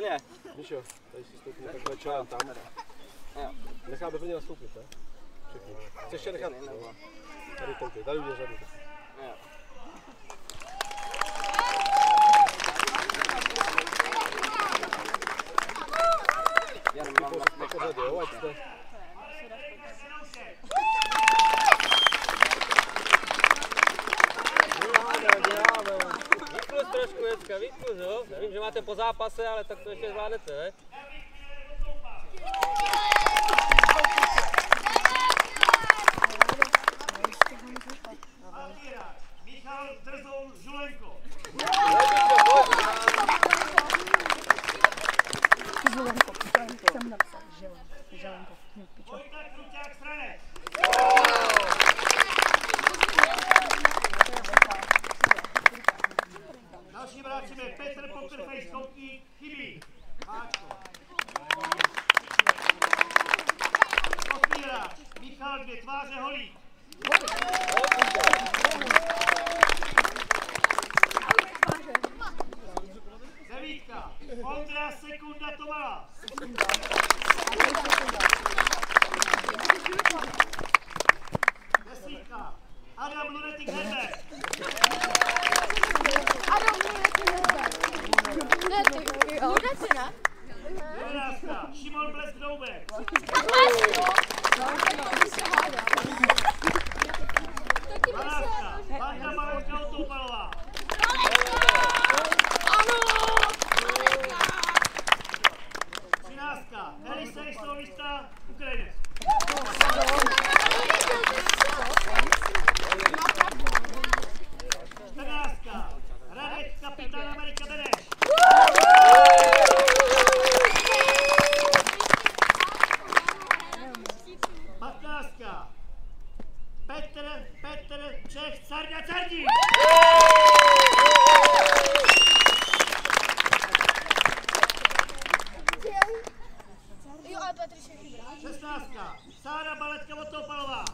Výborně. Míšo, tady si stoupíme takhle čelem tam. Necháme plně nastoupit, ne? Všechny. Chceš ještě nechat? Tady tempy, tady uděláš řadu. Po pořadě, jo, ať jste. Výklus trošku dneska, výklus, jo? Vím, že máte po zápase, ale tak to ještě zvládnete, ne? Michal Drzoun Žulenko. Jsem napsal, Želenko. Vojta Kruťák Stranec. Dalším hráčem je Petr Pokerface Koutník, chybí. Máčko. Osmý hráč, Michal Dvě tváře Holík. Devítka, Ondra Sekunda Tomala. Desítka, Adam Lunetik Herber. Jedenáctka, Šimon Blesk Doubek. 12. Vanda Malenka Otoupalová. 13. Elisa Islovista, Ukrajinec. 14. Radek kapitán Amerika Beneš. 15. Petr Čech Carda Cardík. 16. Sára Baletka Otoupalová.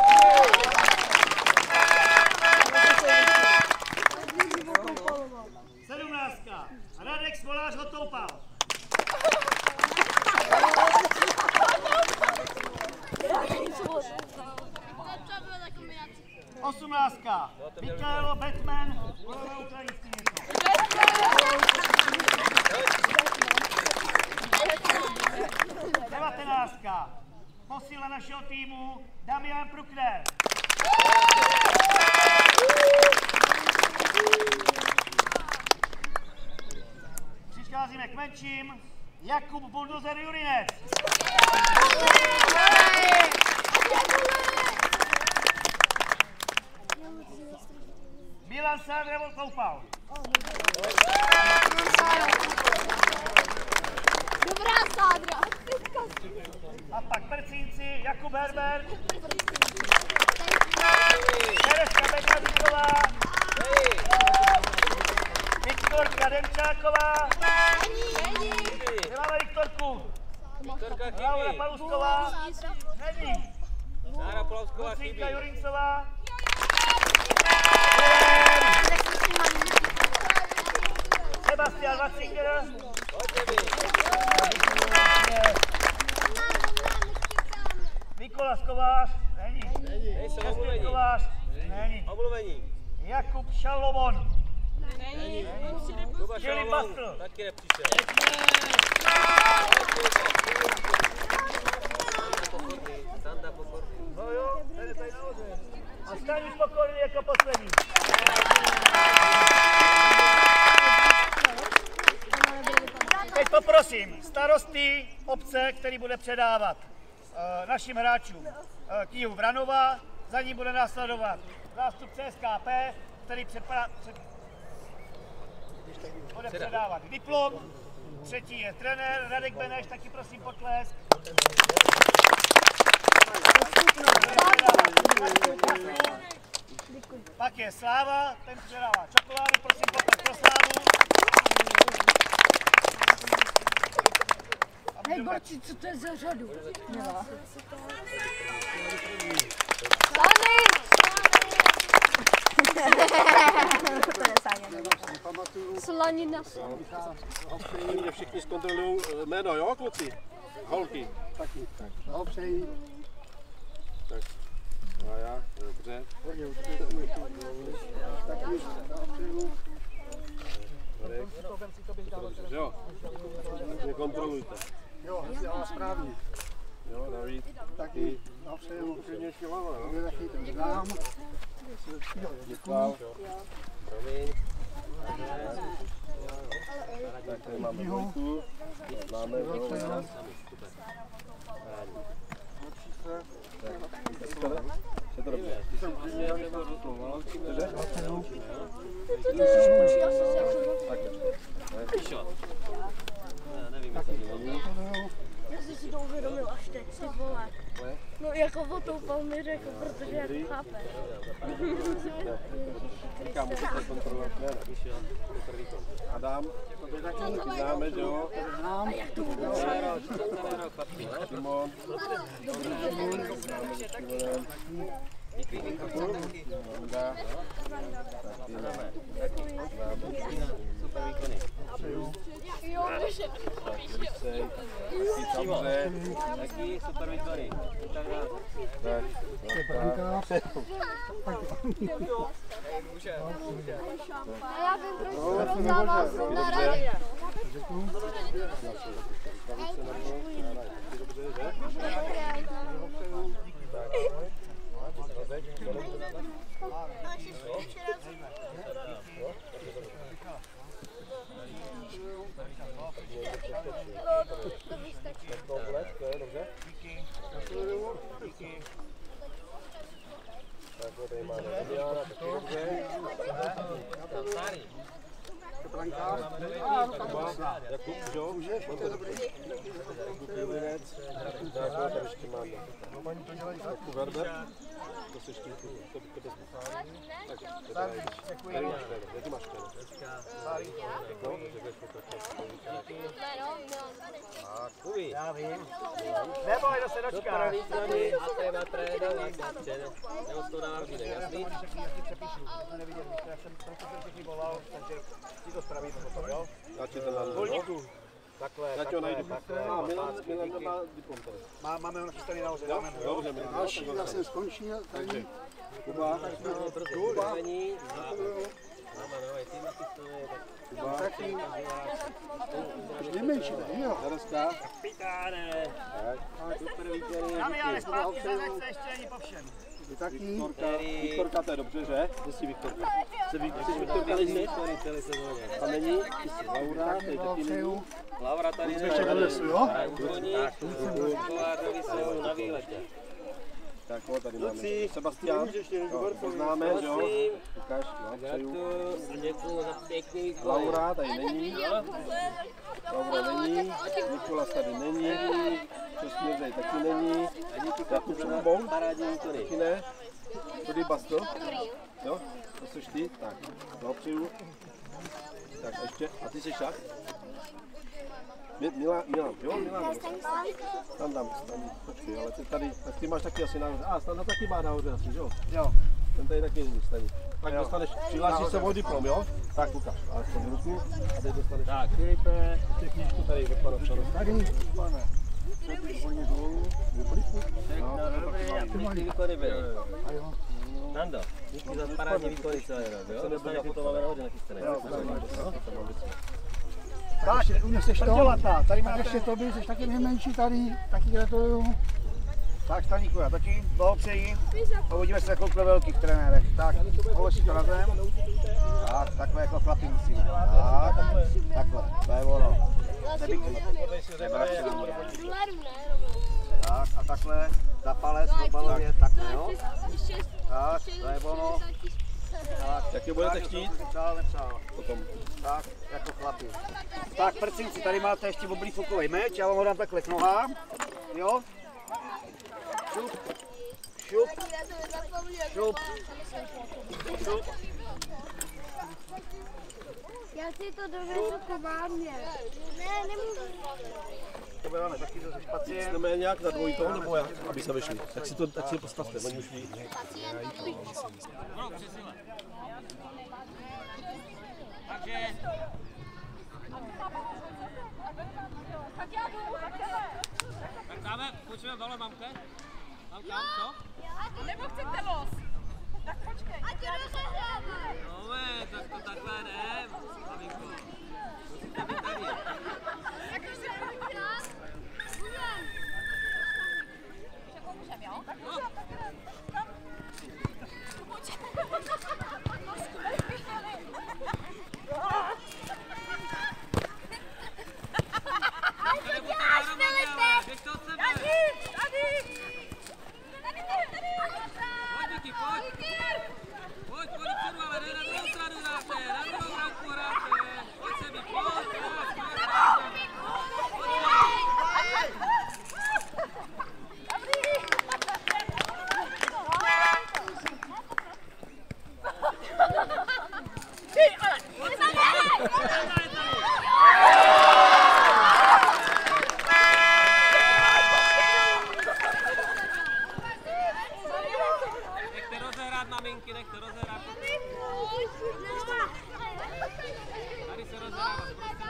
17. Radek Smolář Otoupal. 18. Mikaelo Batman, volové ukrajinský něco. 19. Posila našeho týmu Damian Prukner. 'Přicházíme k menším. Jakub Buldozer Jurinec. 'Milan Sádra Otloupal. Dobrá Sádra. A pak Percínci Jakub Herbert. Tereska Benjadíková. Viktorka Demčáková. Nemáme Viktorku. Laura Palusková. Není. Sára Polausková chybí. Lucínka Jurincová. Sebastian Watzinger. Nikolas Kovář. Není. Nejsou omluvení. Kovář. Není. Omluvení. Jakub Šalomon. Není. Kuba Filip Šalomon Bastl. taky nepřišel. Standa Pokorný. No jo, tady nahoře. A Staniš Pokorný jako poslední. Teď poprosím starosty obce, který bude předávat našim hráčům knihu Vranova, za ní bude následovat zástupce SKP, který bude předávat diplom, třetí je trenér Radek Beneš, taky prosím potlesk. Pak je Sláva, ten předává čokoládu, prosím potlesk pro Slávu. Hej, borci, co to je za řadu? Slaný! ani na sebe. Mě všichni zkontrolují jméno, jo, kluci? Holky. Taky. Opřeji. Tak. A já, dobře. Taky opřeju. Dobře, jo. Tak mě kontrolujte. Jo, já správně. Jo, David. Taky opřeju. Upřímně šilava, jo. Mě taky to znám. Děkuju. Promiň. Tak tady máme dvojku. Máme dvojku. Je to dobře. Já nevím, jestli to není. Já jsem si to uvědomil až teď, ty vole. No jako otoupal mi řekl, protože já to chápeš. Říkám, můžete kontrolovat jméno. Adam, ty známe, že jo? Znám. Šimon. Honda. Super výkony. Jo, může. Taky super výkony. Tak, A já vím, proč jsem rozdával se na radě. tady máme Damiana, taky dobře. Jakub, jo? Jakub Jelinec. Tak, tady ještě máme. Jakub Werber. To se ještě to bez tak, jaký máš ten? No, Kubi. Já vím. Neboj, to se dočká. Pravé strany a téma trénovat. Nebo to dávám vždy, jasný? Já jsem všechny volal, takže si to spravíme potom, jo? Já ti to dám. Volníku. Takhle, Já ti ho najdu. Milan nemá diplom tady. Máme ho nachystaný nahoře. Dobře, Milan. Další, já jsem skončil. Tady. Kuba. Kuba. Máme nový tým nachystaný. Kuba. Taky. Nejmenší, jo. Jaroska. Kapitáne. Super výkony. Damiane, zpátky za se ještě ani po všem. Taky. Viktorka, to je dobře, že? Kde jsi Viktorka? Jsi Viktorka Byli jsme celý sezóně. a není? Laura, to je taky není. Laura tady je. Ještě odnesu, jo? Kolářovi jsou na výletě. Tak, tady máme Sebastian. Poznáme, že jo? Ukáž, no, přeju. Děkuju za pěkný výkon. Laura tady není. Laura není. Nikolas tady není. Česměřej taky není. Jakub Šumbou. Parádní výkony. Taky ne. Tudy Bastl. Jo? To jsi ty? Tak, no, přeju. Tak ještě. A ty jsi šach? Milan, jo, Milan. Tam, počkej, ale ty tady, tak ty máš taky asi nahoře. Standa taky má nahoře asi, jo? Jo. Ten tady taky není staní. Tak dostaneš, přihlášíš se o diplom, jo? Tak ukáž, ale to ruku a teď dostaneš. Tak, Filipe. Ještě knížku tady od pana starosta. Tady. Pěkný výkony byly. Nando, díky za parádní výkony celý rok, jo? Dostane potom máme nahoře nachystané. Tak, uneseš to. Dělatá, tady Tak máte. ještě to by, jsi taky nejmenší tady. Taky gratuluju. Tak, Staníku, já taky blahopřeji. Uvidíme se jako ve velkých trenérech. Tak, položí to na zem. Tak, takhle jako chlapi musíme. Tak, takhle, to je ono. Tak, a takhle, za palec, do balově, takhle, jo. Tak, to je ono. Tak, Jak je budete chtít? Nepřál. Potom. Tak, jako chlapi. Tak, prcinci, tady máte ještě oblífukový meč, já vám ho dám takhle k nohám. Jo? Šup, šup, šup, šup. Já si to dovedu po mámě. Ne, nemůžu. To máme taky zase pacient. Jdeme nějak na dvojitou, nebo jak? Aby se vyšli. Tak si to postavte, oni už ví. Takže Tak dáme, počujeme balon, mamke? Mamka, co? Nebo chcete los? Tak počkej. Ať rozehráme. No tak to takhle ne, maminko. Musíte být tady. Jak se můžeme? Že pomůžem, jo? Tak No. Co děláš, Filipe? Běž to od sebe. Tady! Pojď, Vicky, pojď. Pojď dopředu, ale ne na druhou stranu hráte. Na druhou branku hráte. Pojď se mi, pojď. Nechte rozehrát, maminky, nechte rozehrát. Tady se rozehrává.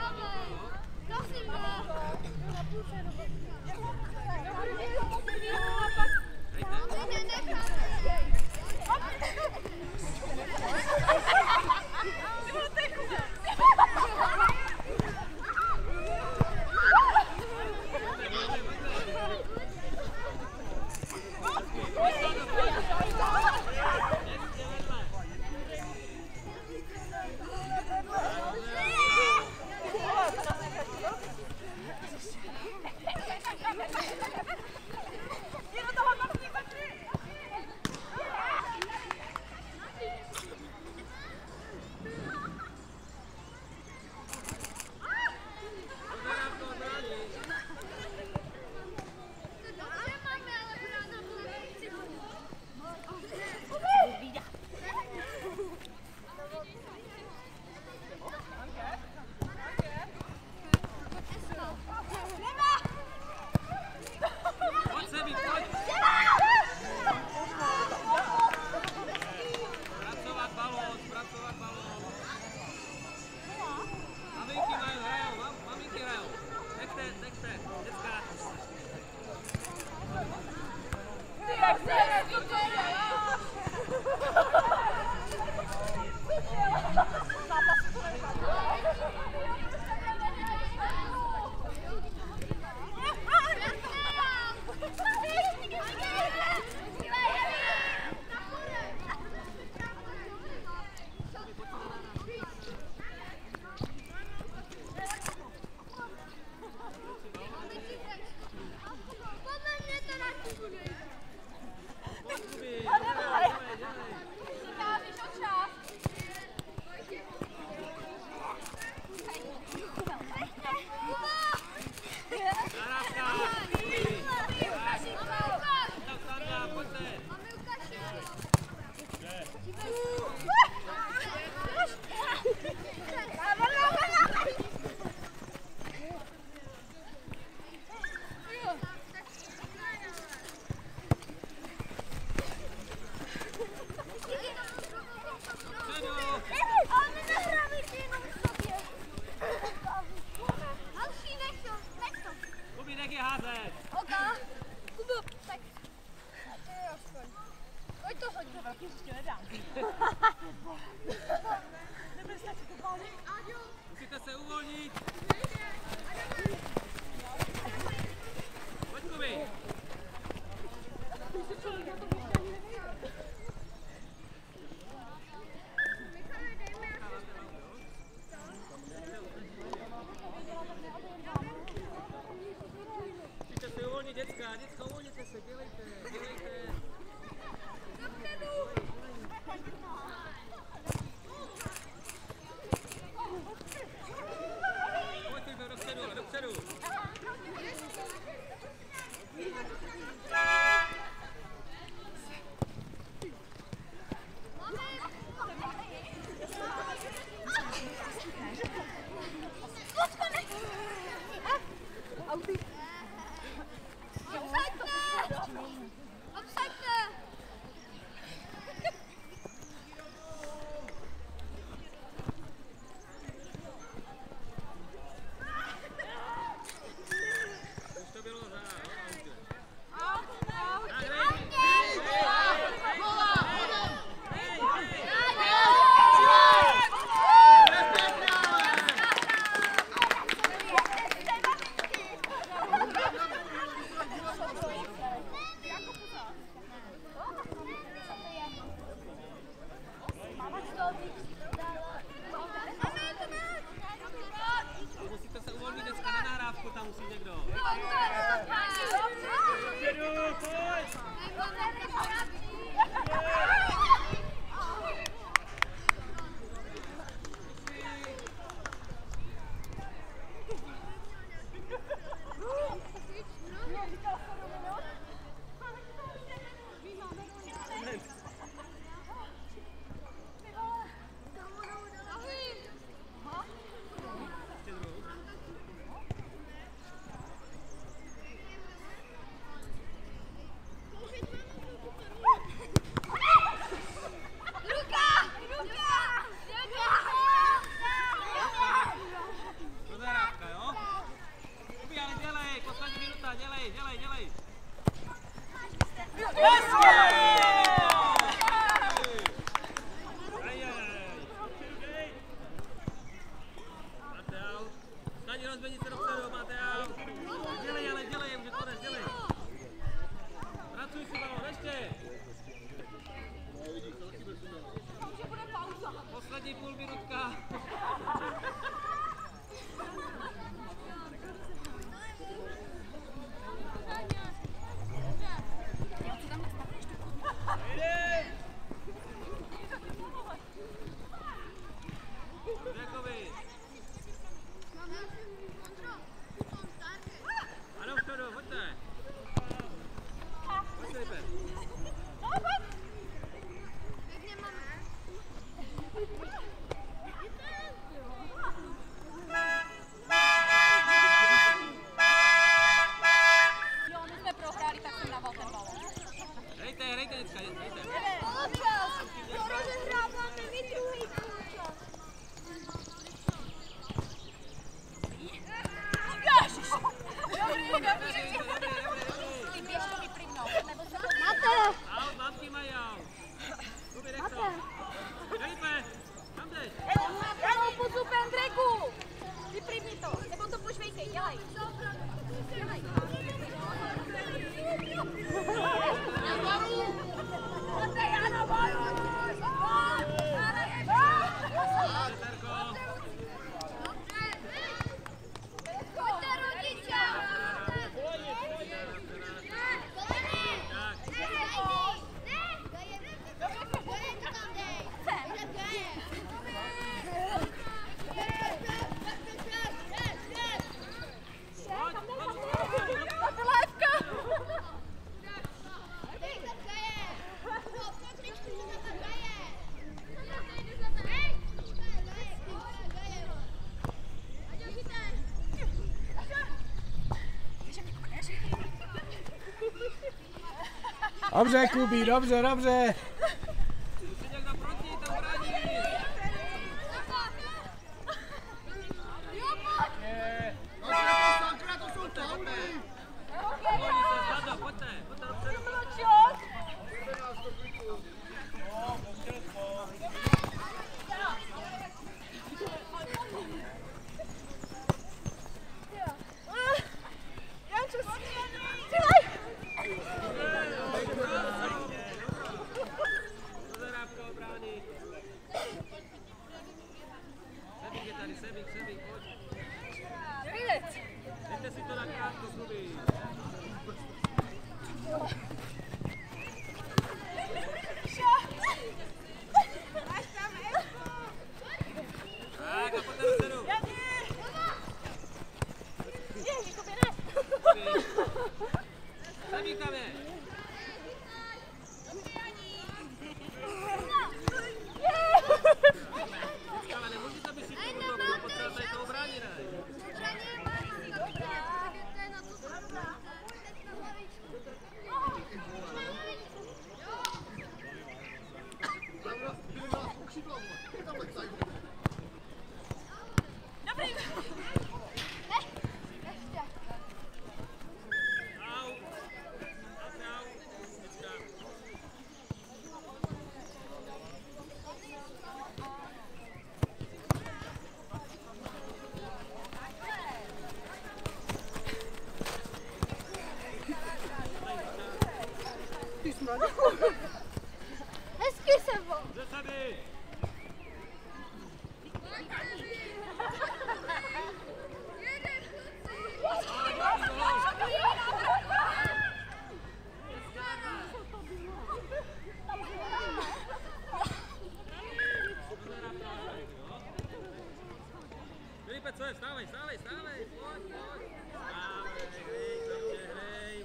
Pojď se mi, pojď. Pracovat balón, pracovat balón. Maminky hrajou, maminky hrajou. Nechte, děcka. Jak se to Pojď to hoď do velký, ještě nedám. Dobře, Kubi, dobře, dobře. Někdo proti, tam brání. Dejte si to na krátko, Kubi. Tak, a potom sedu. Sebík tam je. Ale nemůžete být si tu útoku, potřebujete to obránit, ne? Hezky sebou. Zasady! Filipe, co je? Stávej, stávej, stávej! Pojď, pojď! Stávej, hrej, dobře, hrej!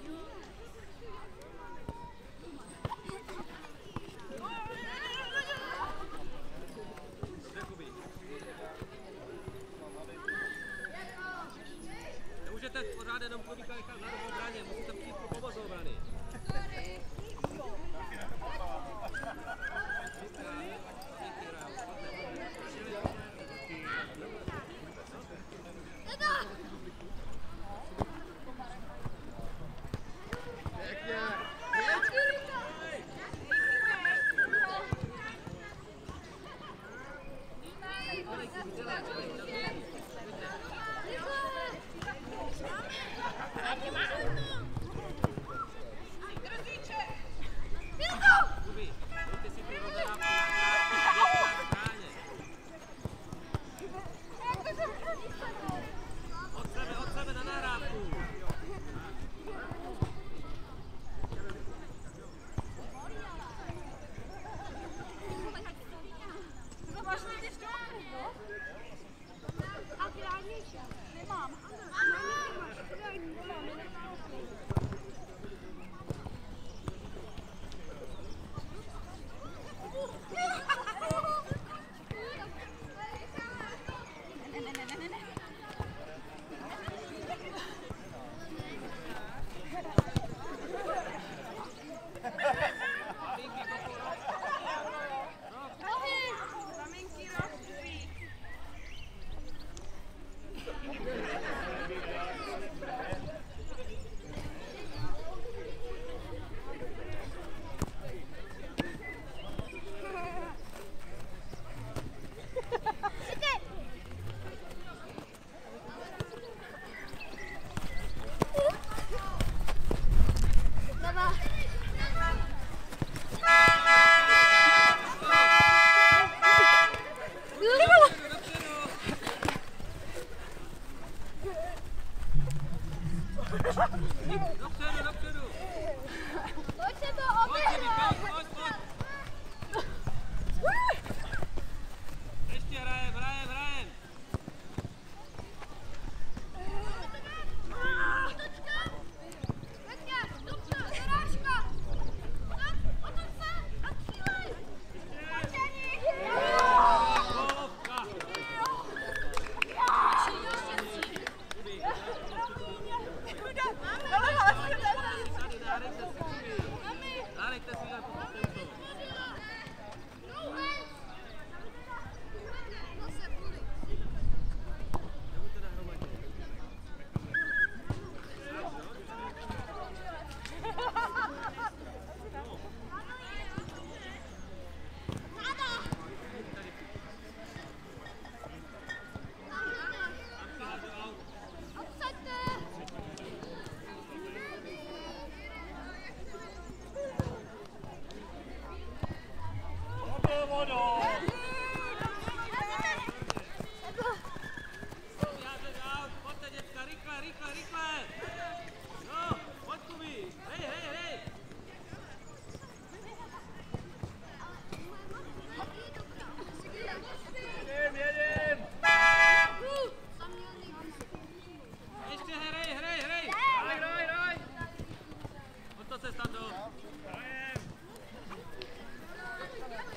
Dobře, Kubi.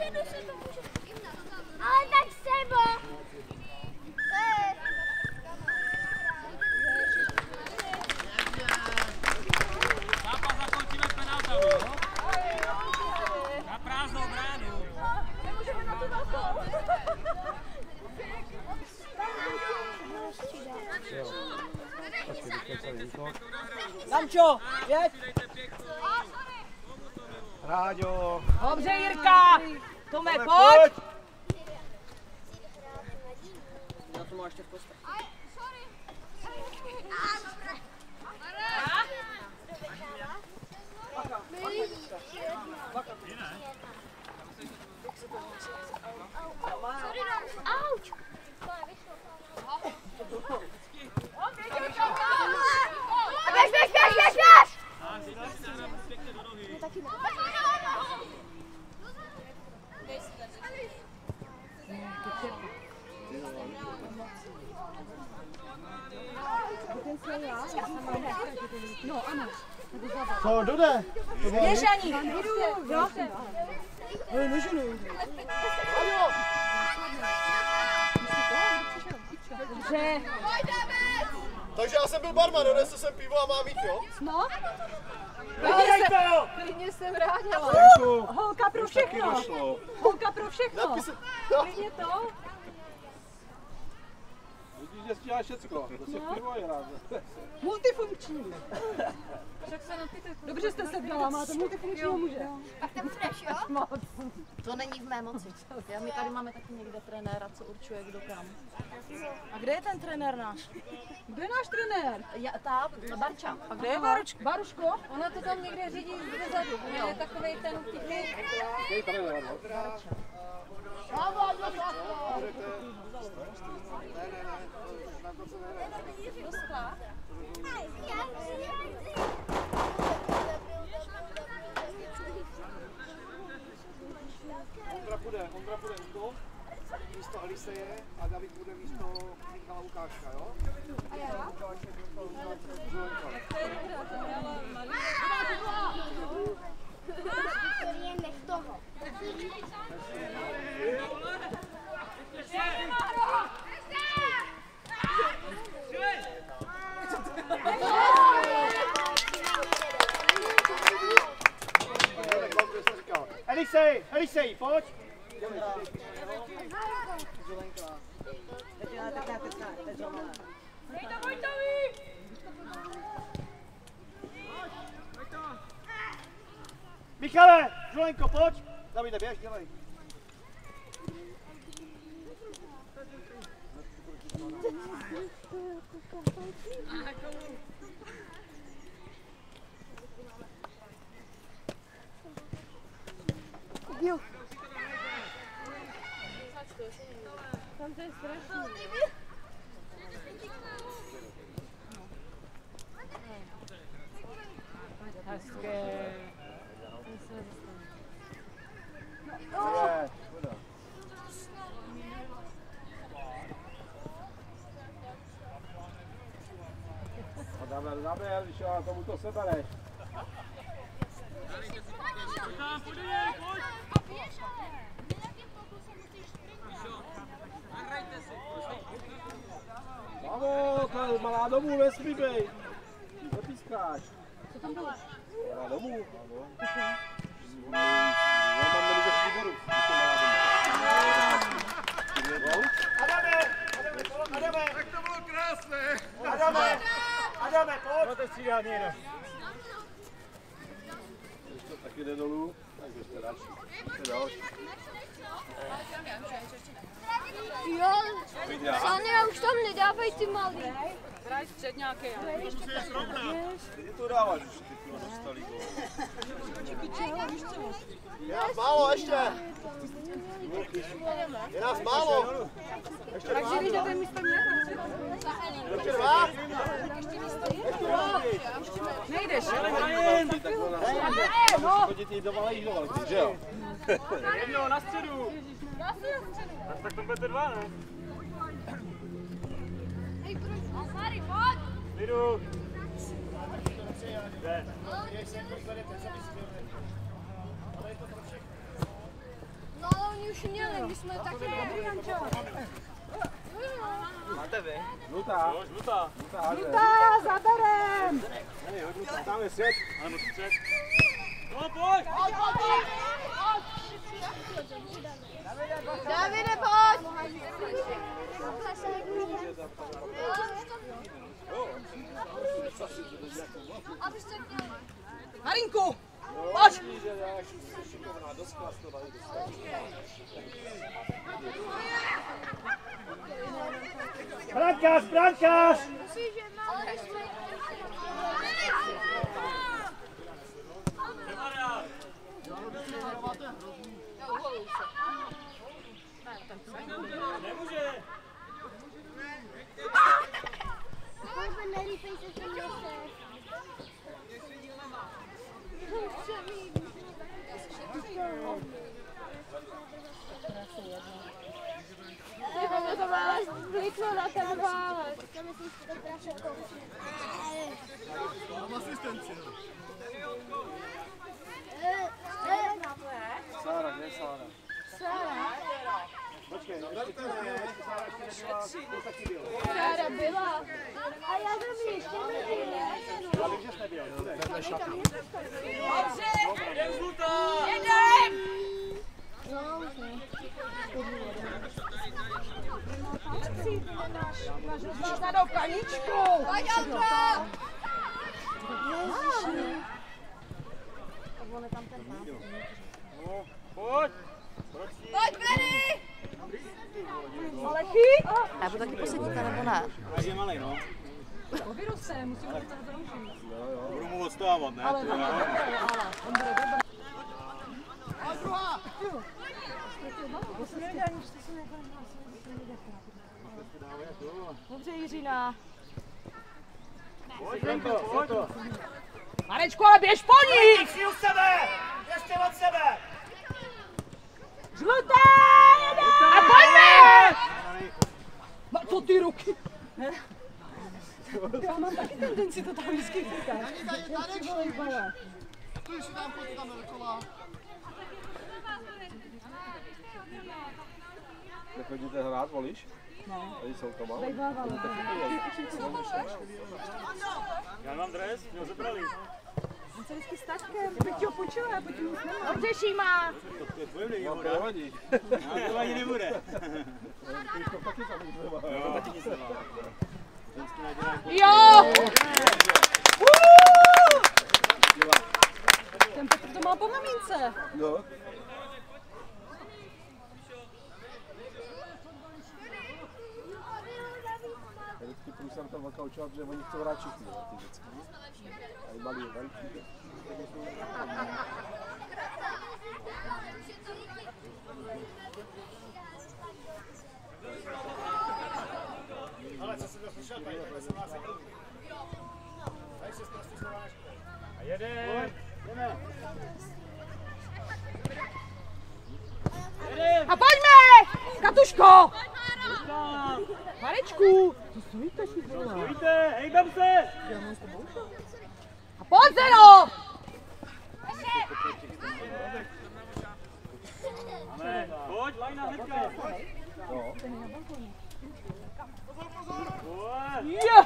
Ale tak sebo! Zápas zakončíme penaltou, jo? Na prázdnou bránu. Nemůžeme na to velkou. Dančo, jeď! Ráďo. Dobře, Jirka! Tome, pojď! Já to máš ještě v kostech. Auč! Co, kdo jde? Běž, Ani! Jo? Dobře. Takže já jsem byl barman, donesl jsem pivo a mám jít, jo? No? Klidně jsem vrátila. Holka pro všechno. Holka pro všechno. Klidně to. Vidíš, že stíháš všecko. To si pivo je rád. Multifunkční. Dobře jste se dala, máte multifunkčního muže. Tak ten fresh, jo? Moc. To není v mé moci. My tady máme taky někde trenéra, co určuje kdo kam. A kde je ten trenér náš? Kde je náš trenér? Ta Barča. A kde je Baruško? Baruško? Ona to tam někde řídí zezadu. On je takovej ten tichý. Ondra bude místo Aliseje a David bude místo Michala Lukáška, jo? A já? Nech toho. Elisej, pojď! Michale, Žulenko, pojď! Davide, běž, dělej. Jo. Tam to je strašný. Hezké. Zaber, když já tomu to sebereš. Bravo, to malá domů, nesmí bejt. Nepískáš. Co tam bylo? Malá domů. Já mám nemůže v výboru. Adame! Tak to bylo krásné. Adame, pojď! To je střídání, jde. Když to taky jde dolů, tak ještě další. Jo, Sania, už tam nedávají ty malý. Hraj středňáky. Musí je srovnat. Kdy to dáváš, už ty pivo dostali gól. Je nás málo ještě. Je nás málo. Takže když jdete místo mě, Ještě dva. nejdeš. Chodit jí do malých doval, že jo? Jedno, na středu. Tak to budete dva, ne? Lidu. No, už měli, my jsme taky dobrý, Jančo. Máte vy? Žlutá. Žlutá, Zaberem! tam je střed. Ano, střed. No, pojď! Davide, pojď! Marinku, pojď! Brankář, brankář! Nemůže! Nelípej se sem zase. Ty vole, to válec zliklo na ten válec. To myslím, že to strašně kousí. Mám asistenci. Sára, kde je Sára? Sára? Počkej, ještě taky byla. Sára byla. A já jsem ještě nebyla. Já vím, že jsi nebyl. Vedle šaty. Dobře! Jdem žlutá! Jedem! No, už ne. Máš zadou kaničku! Pojď, Andro! Ježiši. Pojď! Pojď, Freddy! Ale chyt! A vy taky posedíte, nebo ne? Je malej, no. Pověru se, musím to zroušit. Budu mu odstávat, ne? Ale on bude dobrý. A druhá! Dobře, Jiřina. Pojď, pojď! Marečku, ale běž po ní! Jsi u sebe! Běžte od sebe! Žlutá! A pojďme! No, co ty ruky? Já mám taky tendenci to tam vždycky chytat. Stůj si tam, pojď tam dokola. Nechodíte hrát, volíš? No. Tady jsou to malé. Já mám dres, mě ho zebrali. On se vždycky s tačkem, bych ti ho půjčila, já pojď nic nemám. Dobře, Šíma! To je tvoje nevýhoda. To nevadí. To ani nebude. To taky tam nic nemá. Jo, taky nic nemá. Vždycky nadělají. Jo! Ten Petr to má po mamince. No. Vždycky průsem tam vakaučovat, že oni chcou hrát všichni, ty vždycky. Tady malý je velký. Ale co jsem to slyšel, tady takhle jsem vás sekl. Tady se prostě slova neškoda. A jedem! Jdeme! A pojďme! Katuško! Marečku! Co stojíte všichni? Stojíte, hej tam se! A pojď, Zeno! Pojď, lajna hnedka! No. Je!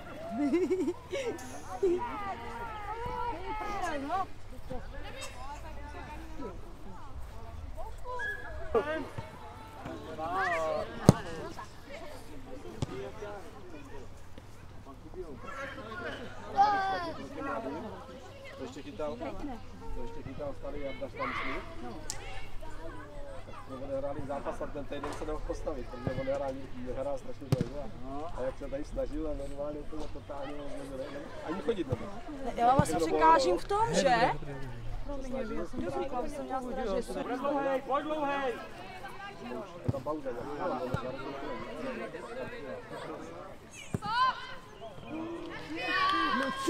To ještě chytal starý Jarda Štamčník. Tak jsme hráli zápas a ten týden se nemohl postavit, protože on hrál strašně dlouho. A jak se tady snažil, a normálně úplně totálně ani chodit nemohl. Já vám asi překážím v tom, že? Promiň, já jsem doříkala, že jsem měla strašně super. Pojď dlouhej! Je tam pauza, No co?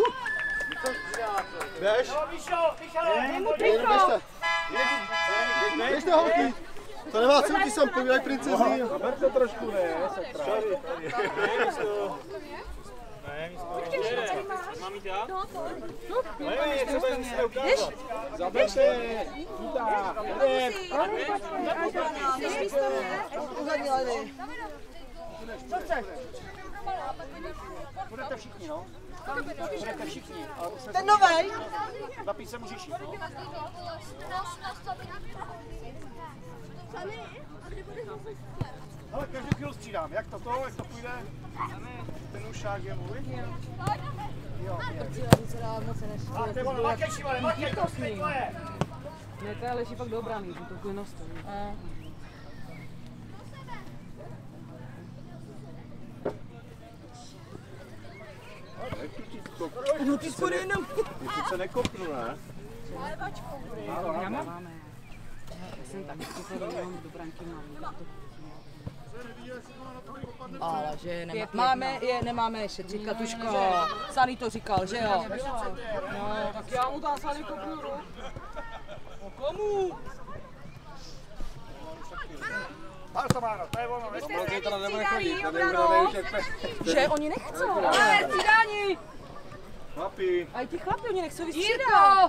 Běž! Dej mu triko! Běžte holky! To nemá co, ty jsem povídaj princezní. Zaber se trošku, ne? Ne, místo. Mám jít já? Zaberte! Chytá! Jdeš místo mě? Co chceš? Budete všichni, no. Budete všichni. Ten novej? Zapít se můžeš jít, no. Ale každou chvíli střídám. Jak to půjde? Ten ušák je můj. Jo. A ty vole, makej, Šivane, makej, to je tvoje. Ne, to je leží pak do obrany, to plynost. No ty skoro jenom. Ty se nekopnu, ne? Máme. Já jsem tak jenom do branky mám. Ale že máme, nemáme ještě 3 Katuško. Sany to říkal, že jo? No, tak já mu tam Sany kopnu. No komu? Bartománo, to je ono. Ty teda nebude chodit, tady nebude Že oni nechcou. Ale střídání! Chlapi. A i ti chlapi, oni nechcou vystřídat.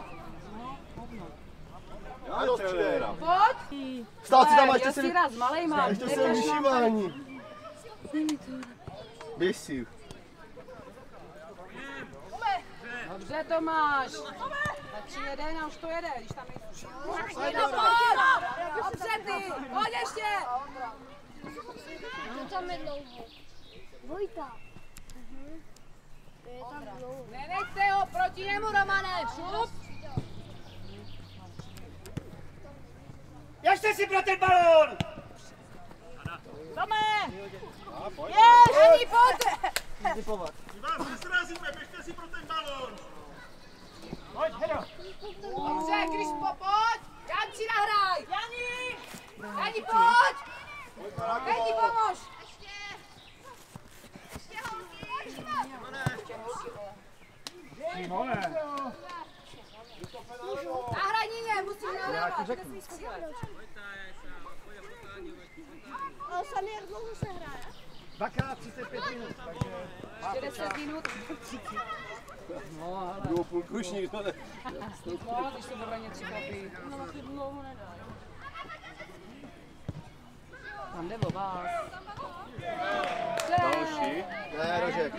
Já dostřídám. Pojď! Stát si tam, Já ještě si si rád s malejma. ještě se vyšívání. Běž si. Dobře, Tomáš. Tak 3-1 a už to jede, když tam nejsou. Dobře ty, pojď ještě. To tam je dlouho. Vojta. To je tam dlouho. Nenechte ho proti němu, Romane, šup. Ještě si pro ten balón! Tome! Jež, ani pojď! Vás nesrazíme, běžte si pro ten balón! Pojď, Hedo! Dobře, Krišpo, pojď! Janči, nahraj! Jani! Jani, pojď! Jani, pomož! Simone! Nahraj Níně, musím nahrávat. Ale Sany, jak dlouho se hraje? 2x 35 minut, takže... Ještě 10 minut. Druhou půlku už nikdo ne. No, když se v obraně 3 chlapy. No, ty dlouho nedá. Tam jde o vás. Další. Ne, Rožek.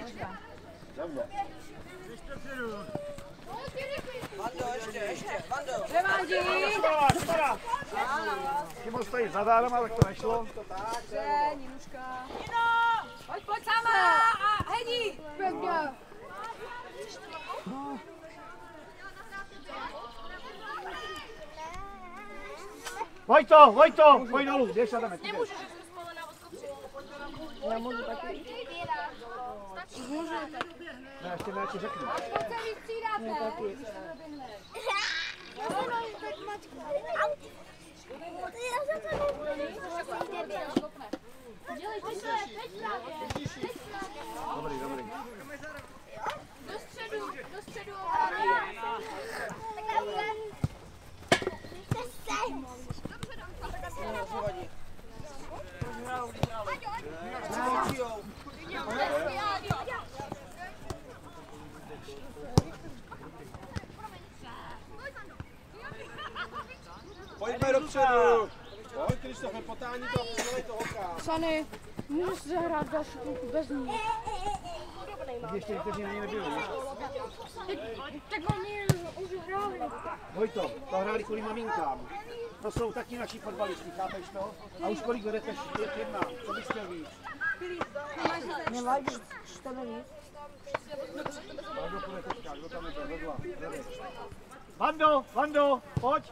Převádí! Super! Šimon stojí za zádem, ale to nešlo. Dobře, Ninuška. Nino! Pojď sama! A Hedi! Vojto, pojď dolů, běž a jdeme. Já můžu taky. Ne, ještě ne, ti řeknu. Pojď se vystřídáte! Já jsem mám teď mačku. Já za to nebudu. Dělej, teď právě. Dobrý, dobrý. Do středu. Pojďme dopředu. Pojď, Krištofe, potáhni to a přidělej to hoka. Sany, můžeš zahrát další půlku bez ní. Ještě někteří na ní nebyli. Tak oni už hráli. Vojto, to hráli kvůli maminkám. To jsou taky naši fotbalisti, chápeš to? A už kolik vedete? 5-1. Co bys chtěl víc? Nevadí, to neví. Vando půjde teďka, kdo tam je to? Vando, pojď!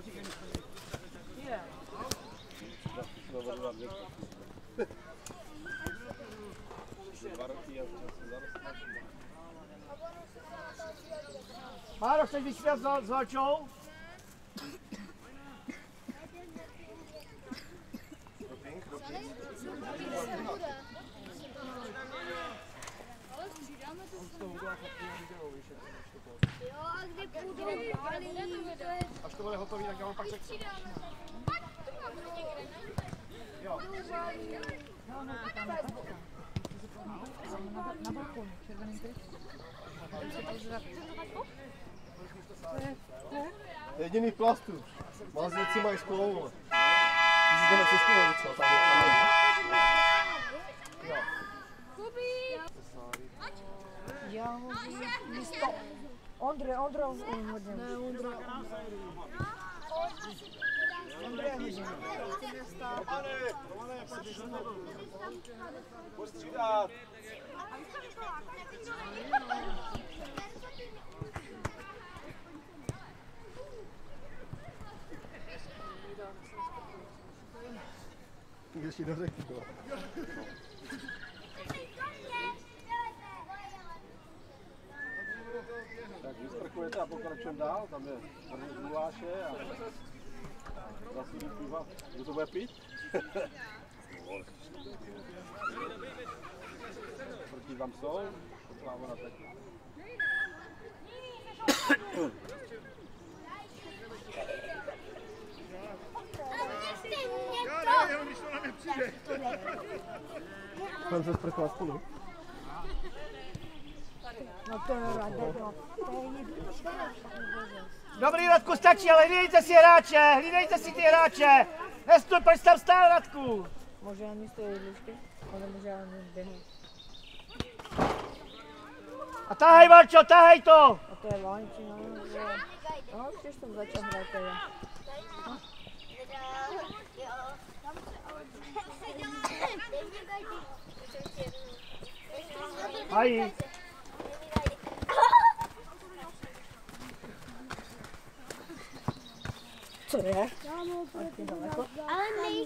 Máro, chceš vystřídat s Valčou? Až to bude hotový, tak já vám pak řeknu. Jo. Na balkon, červený pryč. Jediný v plastu. Mazlíci mají spolu. Jdeme se spolu, co tam je. Já můžu místo Ondře hodím. Ne, Ondře hodím. Postřídat. Když ji dořekl. Tak vysprkujete a pokračujeme dál, tam je guláše a zase piva. Kdo to bude pít? Proti vám jsou, potrávo na pekla. Tam se sprchovat spolu. No to je radeno. Dobrý, Radku, stačí, ale hlídejte si ty hráče. Nestůj, proč tam stál, Radku? Může já místo jedličky, ale může já běhnout. A tahej, Valčo, tahej to! A to je Valenčina, no, když jsem začal hrát teda. Hají. Co je? Ale ne.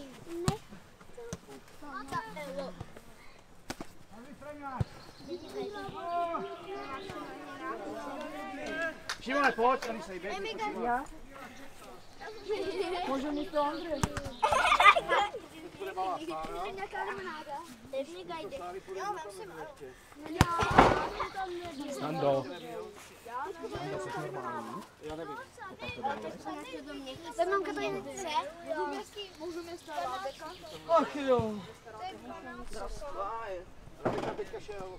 Šimone, pojď, tady se jde. Já? Můžu místo Ondře? Stando. Stando, jsi normální? Já nevím. Tak mamka tady nechce. Můžu mě stávat beka? Ach jo. Rabika teďka šel.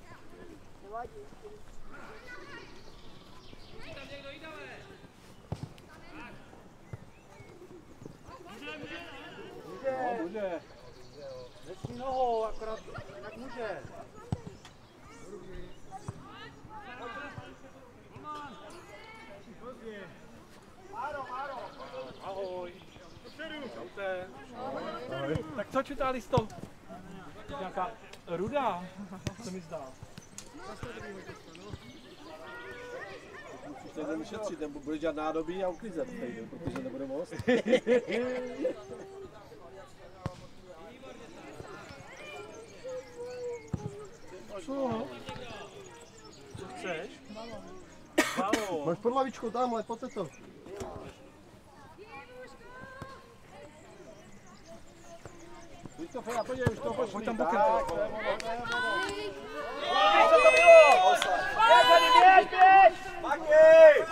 Může. Nesmí nohou, akorát tak může. Ahoj. Čaute. Tak co čutáli s tou? Nějaká ruda, se mi zdá. Musíš ten šetřit, ten bude dělat nádobí a uklízet stejně, protože nebude moc. Co? Co chceš? Balón. Máš pod lavičkou tamhle, pojďte to. Kristofe, já podívej, už to pošli. Pojď tam bokem. Co to bylo? Běž! Maki!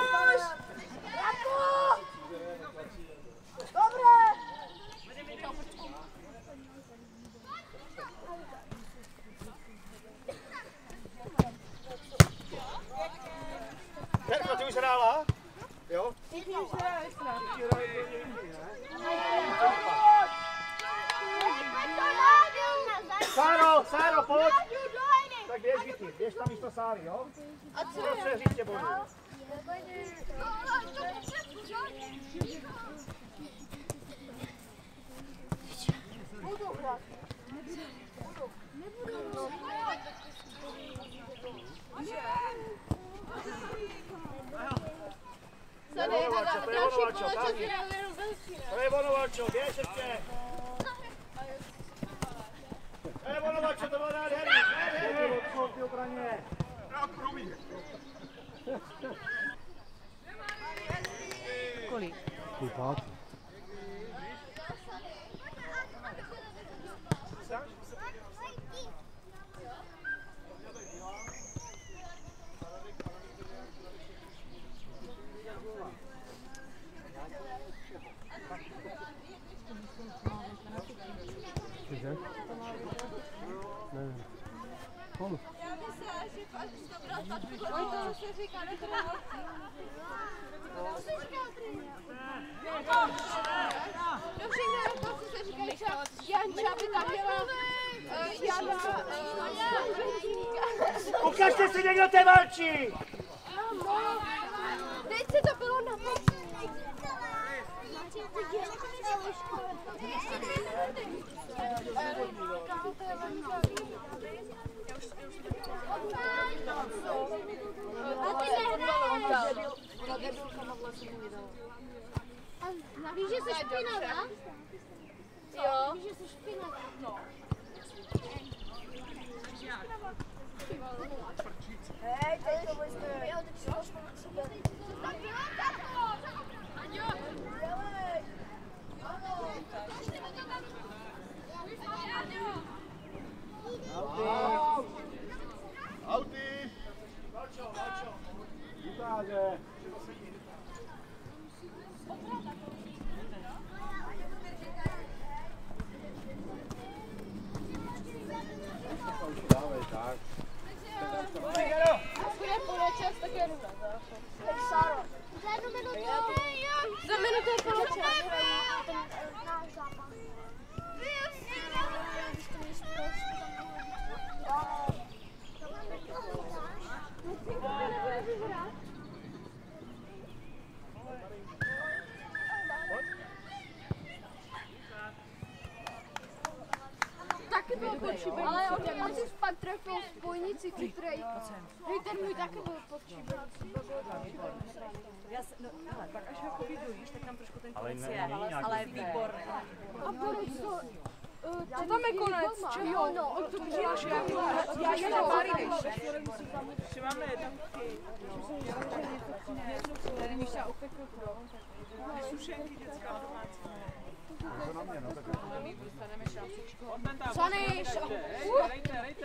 Terko, ty už hrála? Jo? Sáro, pojď! Tak běž, Viti, běž tam místo Sáry, jo? A co Pro se hřiště bodu. Budu hrát. To je ono, Valčo, běž ještě. To je ono, Valčo, to bylo nádherný. Odchod, ty obraně. Kolik? Půl pátý. Cože? Nevím. Polu. Já myslela, že fakt to bral tak. Oj, to se říká, netrénovat. To se říká trénovat. Ukažte si někdo té valčí! Teď se to bylo na to. Víš, že jsi špinavá? Jo. Víš, že jsi špinavá? No. Hej, teď to vezme. Jo, teď si to Auty! Valčo. Vytáže! Dávej, tak. Za jednu minutu. Za minutu je poločas. Náš zápas. Taky byl podšíbený. Ale on si pak trefil spojnici, který... Ten můj taky byl podšíbený. Tak až ho povídujíš, tak tam trošku ten konec je, ale výborný. A proč to... Co tam je konec? Jo, no. To děláš jako... Já jenom marinejš. Ještě máme jednotky. Tady mi šla upekl pro. Sušenky dětská domácí. To na mě, no tak dostaneme šácičko. Sany! Rejte.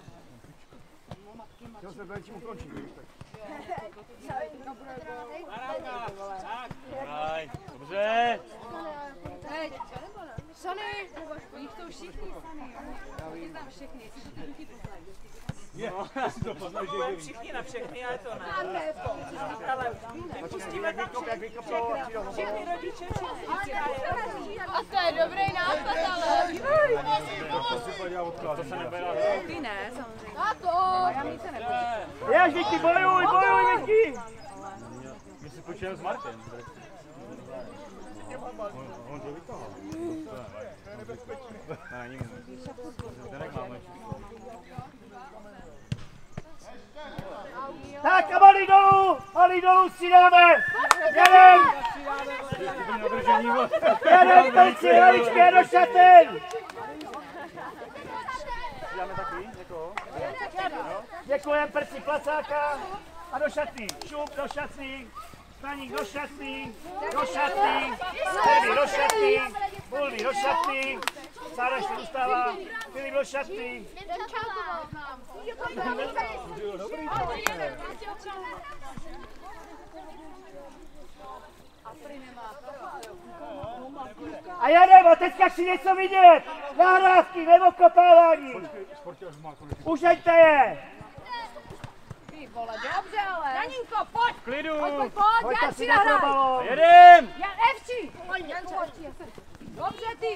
chtěl se Belčím ukončit, víš, tak. Dobře. Teď. Sany! Oni chcou všichni, Sany. Oni tam všichni. No, já si to poznám, že je Všichni na všechny, ale to ne. Ale vypustíme tam všechny rodiče, všichni. A to je dobrý nápad, ale... to se nebere. Ty ne, samozřejmě. A to! Já mít se nebojím. Jež, Vicky, bojuj, Vicky! My si počujeme s Markem. On to vytáhl. To není můj. Máme. Tak a malý dolů si dáme! Jeden! Jeden perci, hlavičky do šaten! Dáme taky někoho? Děkujem perci placáka a do šatny. Šup do šatny, Staník do šatny, Terry do šatny, Bulby do šatny, Sára ještě zůstává, Filip do šatny. A jedeme, teďka chci něco vidět! Nahrávky nebo kopávání! Užeďte je! Ty vole, dobře ale. Janinko, pojď! Klidu! Pojď, já si nahraju! Jedem! Já Evči! Pojď, dobře ty!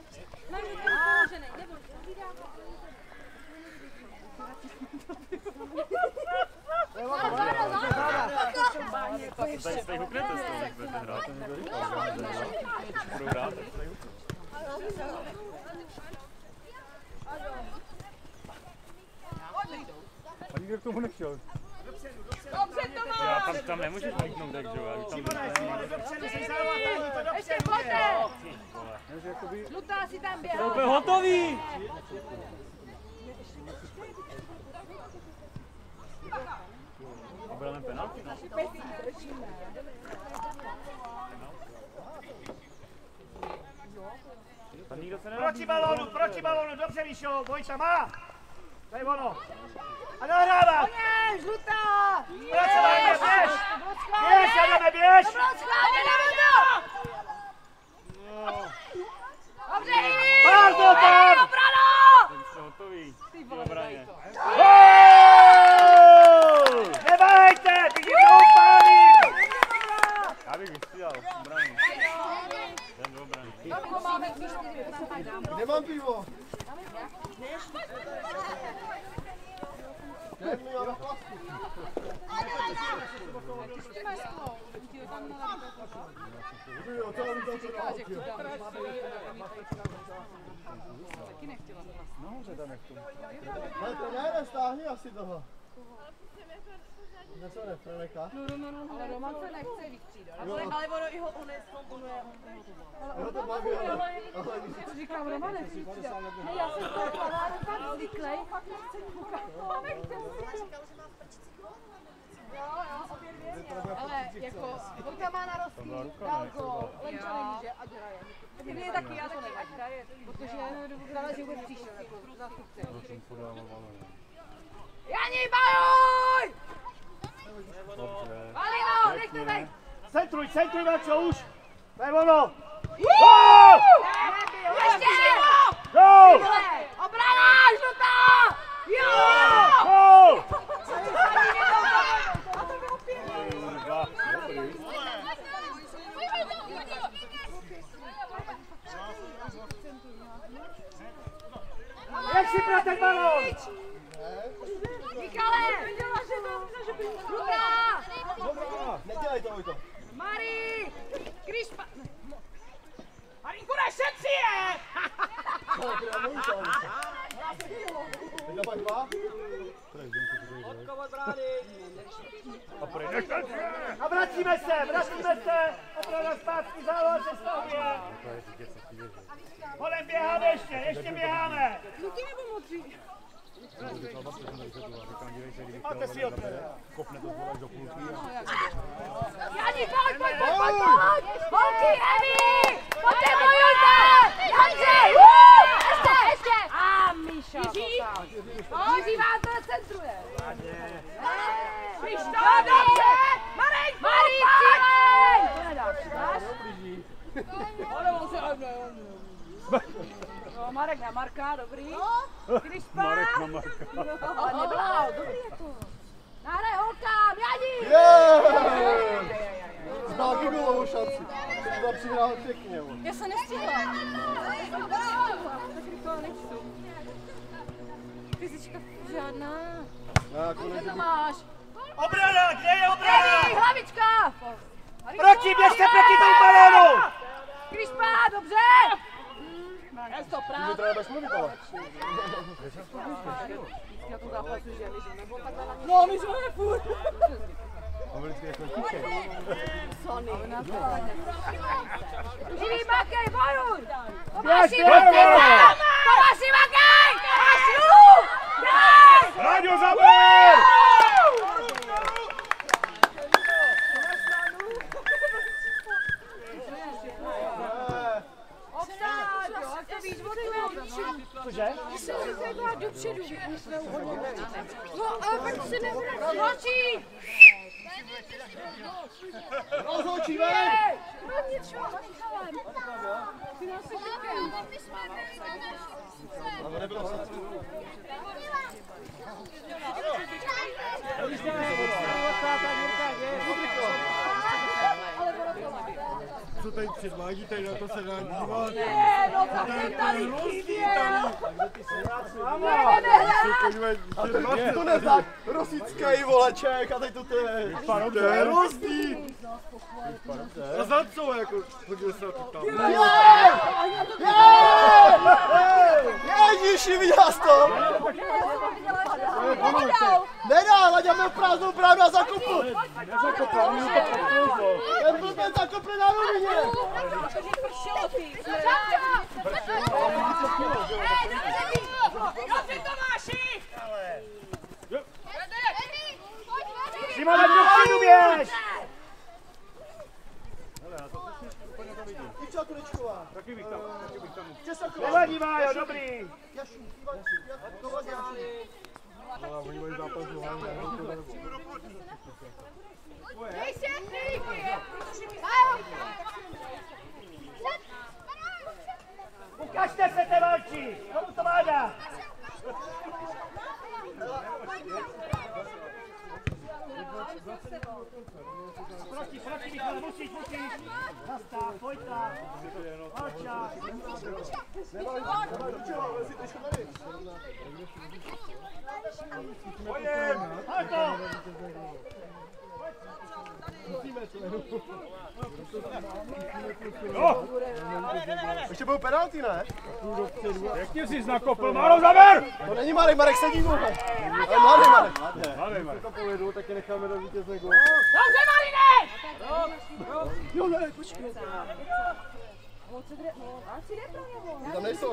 Tady se huknete z toho, jak budete hrát, to někdo říkal, že budou hrát, tak se a nikdo k tomu nechtěl. Dobře to máš! Tam nemůžeš mítnout, takže jo. Ještě poté! Žlutá si tam běhá! To je hotový! A budeme penalty, no? Tam nikdo se nedá. Proti balónu, dobře Míšo, Vojta má! To je ono. A nahrává! Koně, žlutá! Pracování, běž! Běž, jedeme, běž! Dobře, Párdo tam! Teď jsme hotoví. Dobraně. Nebajte, vidím to upálím! Já bych vystřídal, obranu. Jdem do obrany. Kde mám pivo? Kde mi mám plasku? Jo, to mám to ale to nejde, stáhni asi toho. Kde se neprenechá? Ale Roman se nechce vystřídat. Ale ono i ho unuje. Jo, to baví, ale... Co říkám, Roman nechci vystřídat. Ne, já jsem to kaváru tak zvyklej, fakt nechci koukat. Ale jako, Vojta má narostý, dal gól, Lenča nemůže, ať hraje. Mně taky, já taky, ať hraje, protože záleží vůbec přišel jako zástupce. Jani, bajuj! Valino, nechte vejít! Centruj, Velčo, už! To je ono! Ještě! Gól! Obrana, žlutá! Jo! Gól! Jak si pro ten balón? Michale! Žlutá! Nedělej to, Vojto. Mari! Krišpa! Marinku, nešetři je! Teď pak dva? A vracíme se! Obrana zpátky, záloha se stahuje! Kolem běháme ještě běháme! Žlutí nebo modří? Máte si od Jani, pojď! Holky, Evi! Pojďte, bojujte! Janži! Ještě! A Míša! Jiří vám to centruje! Krištof, dobře! Marek, přijej! To nedáš, dáš? No, Marek na Marka, dobrý. Krišpa! Marek na Marka. Ale nebyla, dobrý jako. Nahraj holkám, Jani! Zbál gólovou šanci. Jsem tam přihrál pěkně. Já se nestihla. Tak rychle nečtu. Fyzička žádná. Kde to máš? Obrana, kde je obrana? Evi, hlavička! Běžte proti tomu balónu! Krišpa, dobře! Já to Ty to nebudeš mluvit, ale. Já to zápasu, že nebo takhle na mě. No, my jsme furt. On vždycky jako tichej. Sony. Živý makej, bojuj! Tomáši, Tomáši, makej! Máš dej! Ráďo, zaber! Cože? No, ale pak se nevrací. Zločí! Rozhodčí, ven! Mám něco, Michalem. Ty nás se díkem. Ale nebylo se. Co tady předvádí, tady na to se dá dívat. Ne, no tak jsem tady chyběl. Máš to neznáš, Rosický voleček a teď to je. To je rozdíl. A za co jako, hodil se na to tam. Ježiši, viděla jsi to? Nedá, Laďa měl prázdnou bránu a zakopl. Nezakopl, on to podpouzl. Ten blbec zakopl na rovině. Šimone, dopředu běž! Iča Turečková. Taky bych tam. Nevadí, Májo, dobrý. Jašu, to vás Jašu. No, oni mají zápas do hlavy. Ukažte se, Tevalči! Komu to má dát? Proti, Michale, musíš. Zastav, pojď tam. Valča. Halko! No! Ještě byl penalty, ne? Pěkně jsi nakopl, Máro, zaber! To není Marek, Marek sedí mu. Ale mladý Marek. Když to povedu, tak je necháme do vítězné gólu. Dobře, Marine! Jo, ne, počkej. Tam nejsou.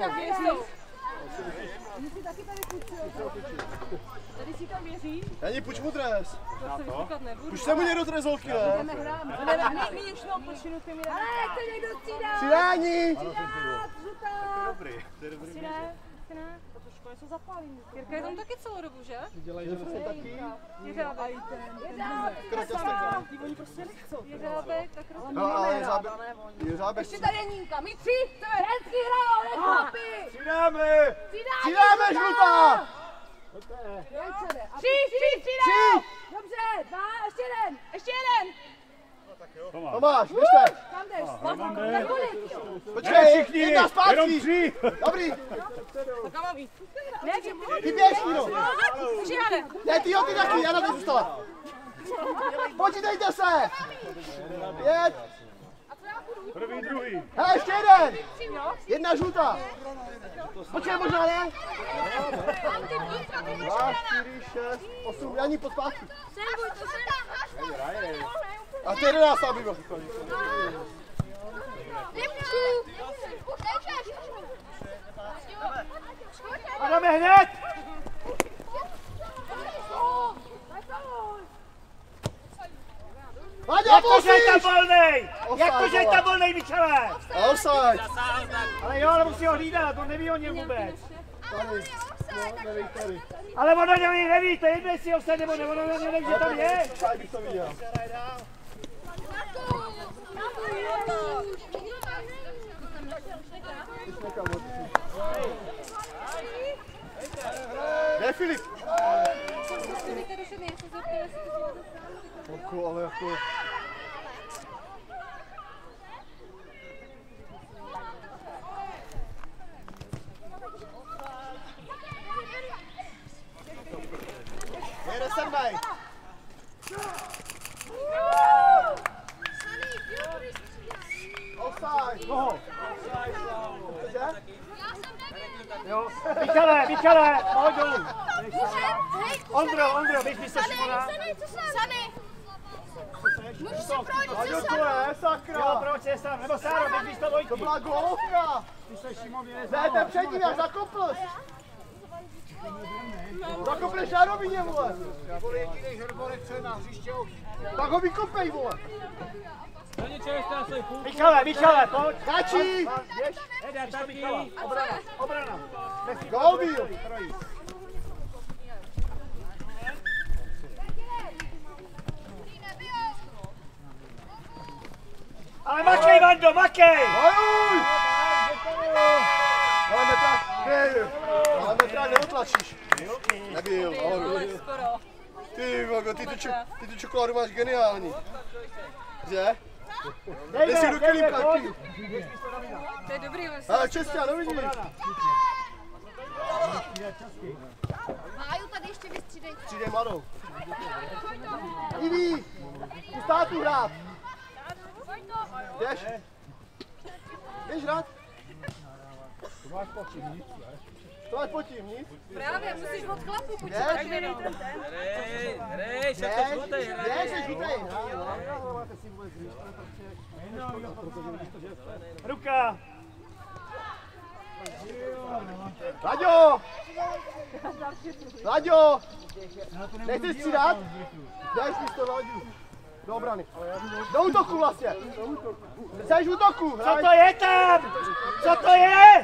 Oni si taky tady půjčují. Tady si tam věří? Ani půjč mu dres. To se říkat nebudu. Půjč se mu někdo trezolky, ne? Jdeme hrát. My už mám počinutý, my jdeme. Ale chce někdo střídat! Přidání! Žlutá! Dobrý, to je dobrý. Ty ne? To školy jsou zapálení. Jirka je tam taky celou dobu, že? Dělají, že vlastně taky. Jeřábek. Oni prostě nechcou. Jeřábek, tak rozumím. No, ale Jeřábek. Ještě tady je Nínka. My tři chceme hezky hrát, nechlapi! Přidáme! Přidáme, žlutá! Tři! Dobře, 2, ještě jeden! Ještě jeden! Tomáš, běžte! Kam jdeš? Na kolik? Počkej, jedna zpátky! Jenom 3! Dobrý! Tak kam mám jít? Ne, Ty běž, Nino! Žijane! Ne, ty jo, ty taky, Jana tady zůstala! Počítejte se! 5! První, druhý. Hele, ještě jeden! Jedna žlutá! Počkej, možná ne? 2, 4, 6, 8, Janí pod zpátky. A to 11 aby byl. A jdeme hned! Jak to, že je tam volnej? Jak to, že je tam volnej, Michale? Offside! Ale jo, ale musí ho hlídat, on neví o něm vůbec. Nevím tady. Ale on o něm neví, to je jedno, jestli offside nebo ne, on neví, že tam je. Tak bych to viděl. Ne, Filip! Porku, ale jako... Jede sedmej! Offside! Koho? Cože? Jo. Michale, pojď dolů. Ondro, běž mi se Šimona. Sany! Můžeš se projít Aďo, se to je, Jo, sakra! proč je sám, nebo Sáro, běž mi s tobou. To byla gólovka! Ty se Šimovi Ne, neznal. ten před ním, jak zakopl! Zakopneš na rovině, vole! Tak ho vykopej, vole! Michale, pojď. Stačí! Eder, tam Michala. Obrana. Gól byl! Ale makej, Vando, makej! Hajuj! Ale metra neotlačíš. Nebyl, nahoru. Ty vogo, ty tu čokoládu máš geniální. Že? Dej si do kelímka, ty. To je dobrý, Ale Čestia, nevidíš? Máju, tady ještě vystřídej. Přijde mladou. Iví, tu státu hrát. Běž. Běž hrát. To máš pod tím, nic? Právě, musíš od chlapu Běž. Hrej, však to žlutej, Běž, žlutej. Ruka. Laďo! Nechceš střídat? Dej místo Laďu. Do obrany. Do útoku vlastně. Jseš v útoku. Co to je tam? Co to je?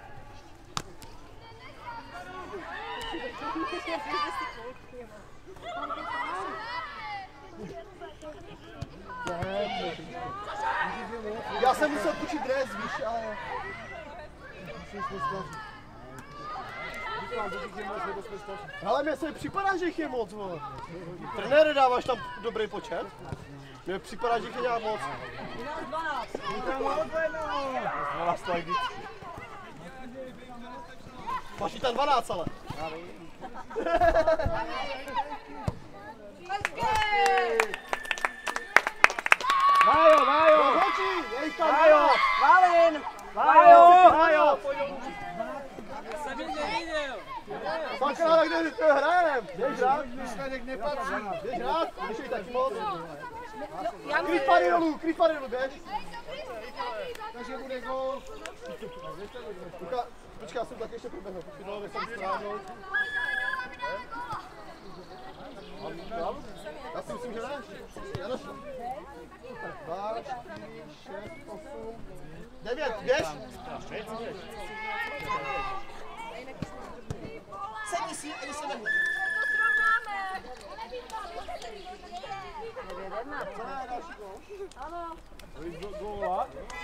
Já jsem musel půjčit dres, víš, ale... Ale mně se připadá, že jich je moc, vole. Trenére, dáváš tam dobrý počet? Mně připadá, že jich je nějak moc. 12 to je vždycky. Máš jí tam 12, ale. Vájo, Vájo! Hoči, je jich tam Vájo! 12. Válin! Vájo! Vájo! Jsem jich neviděl. Sakra, kde to hrajem? Běž rád, výsledek nepatří. Běž rád, když je taky moc. Kryt pady dolů, běž. Takže bude gól. Luka, počkej, já jsem taky ještě proběhnu. Počkej, dole bych tam strávnou. Já si myslím, že ne. Já nešlo. 2, 4, 6, 8, 9, běž. Sedni si, ani se nebude. Co je další gól? Ano. Góla.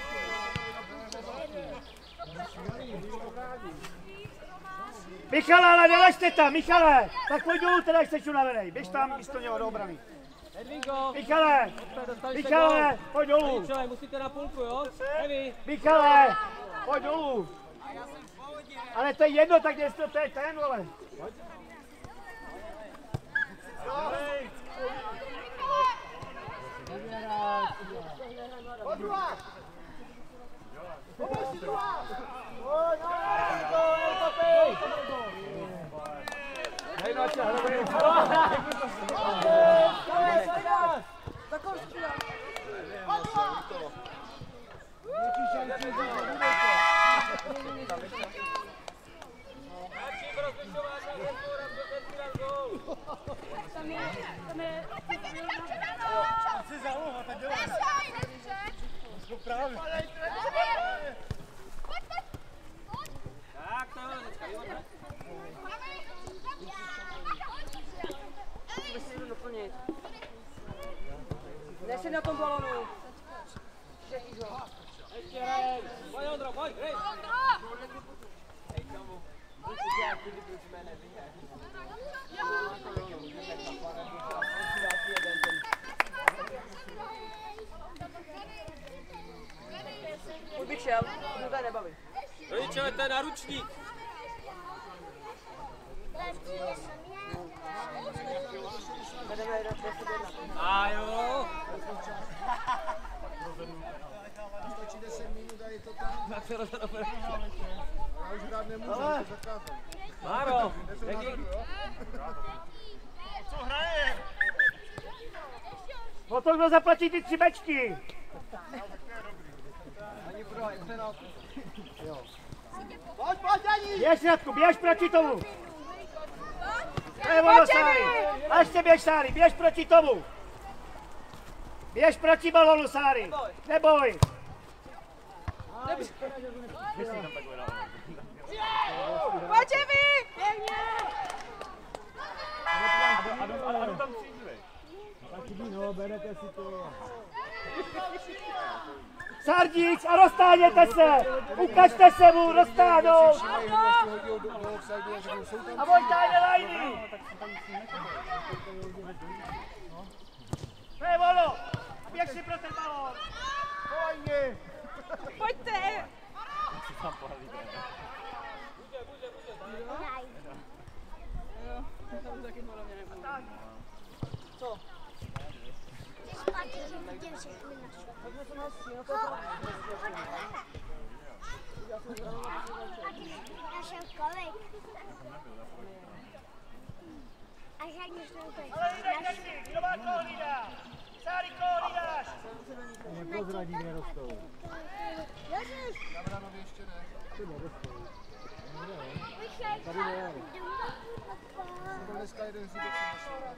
Michale, ale neležte tam, Michale! Tak pojď dolů teda, jak jsi unavenej. Běž tam místo něho do obrany. Edvingo. Michale! Michale, pojď dolů! Michale, musíte na půlku, jo? Evi. Michale, pojď dolů! Ale to je jedno, tak jestli to je ten, vole. Pojď druhá! Pojď druhá! Tak, to je teďka, jo? Musím doplnit. Nesi na tom balonu. Šetíš ho. Ještě hej. Pojď, Ondro, pojď, hej. Už bych šel, to tady nebaví. Rodiče, to je náručník. Jdeme 10-1. A jo. Stačí 10 minut a je to tam. Tak se rozhodne. Já už hrát nemůžu, to je zakázané. Máro, Co hraje? O to, kdo zaplatí ty 3 bečky. Pojď, Ani! Běž, Radku, běž proti tomu. To je ono, Sári. A ještě běž, Sári, běž proti tomu. Běž proti balonu, Sári. Neboj. Pojď, Evi! Pěkně! A jdu tam přijít, No, berete si to. Sardík a roztáhněte se! Ukažte se mu, roztáhnout! A Vojta jde lajny! To je ono! Běž si pro ten balón! Pojďme! Pojďte! Co? Ale jdeš si, kdo má koho hlídá? Sári, koho hlídáš? Neprozradí, nerostou. Kamranovi ještě ne. Tady ne. To dneska jeden zubek se našel.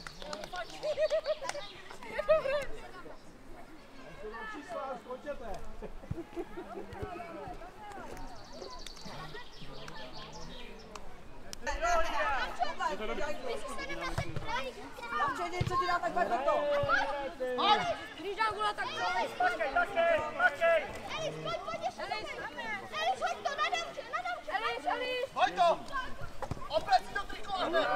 Skončete. Tam něco ti dá tak do toho. Když dám gula, tak to... Mačkej! Elis, pojď ještě! Elis, hoď to, na Damče! Elis! Hoď to! Opět si to triko!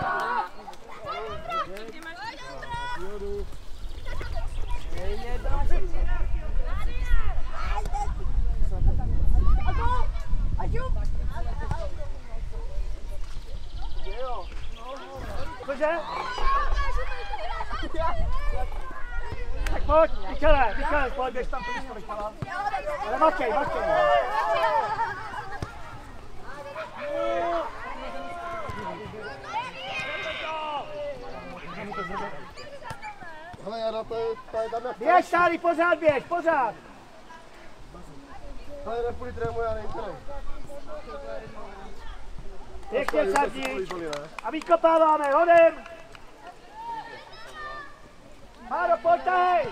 Cože? Tak pojď, Michale, pojď, běž tam, pojď, Michale. Ale Matěj. Hele, Jana, to je tam jak... Běž, Sáry, pořád! Hele, nepůjde trému, já nejprve. Pěkně, Sardíč. A vykopáváme, hodem! Máro, pojď tady!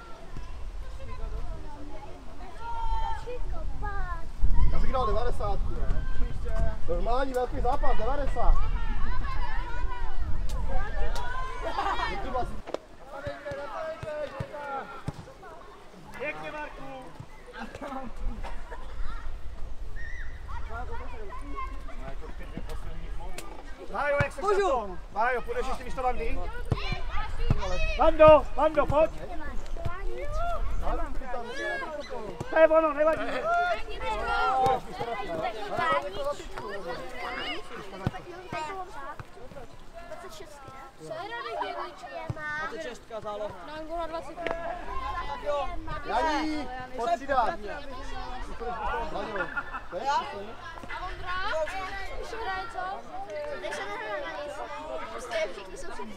Já bych dal 90, ne? Normální velký zápas, 90. Pěkně, Marku! Májo, jak se to? Májo, půjdeš ještě, když to Vandy? Vando, pojď! To je ono, nevadí. Janí, pojď si dát. Jaňo, pojď. A Ondra? Už hraje co? Když se nehraje na nic. Prostě všichni jsou všichni.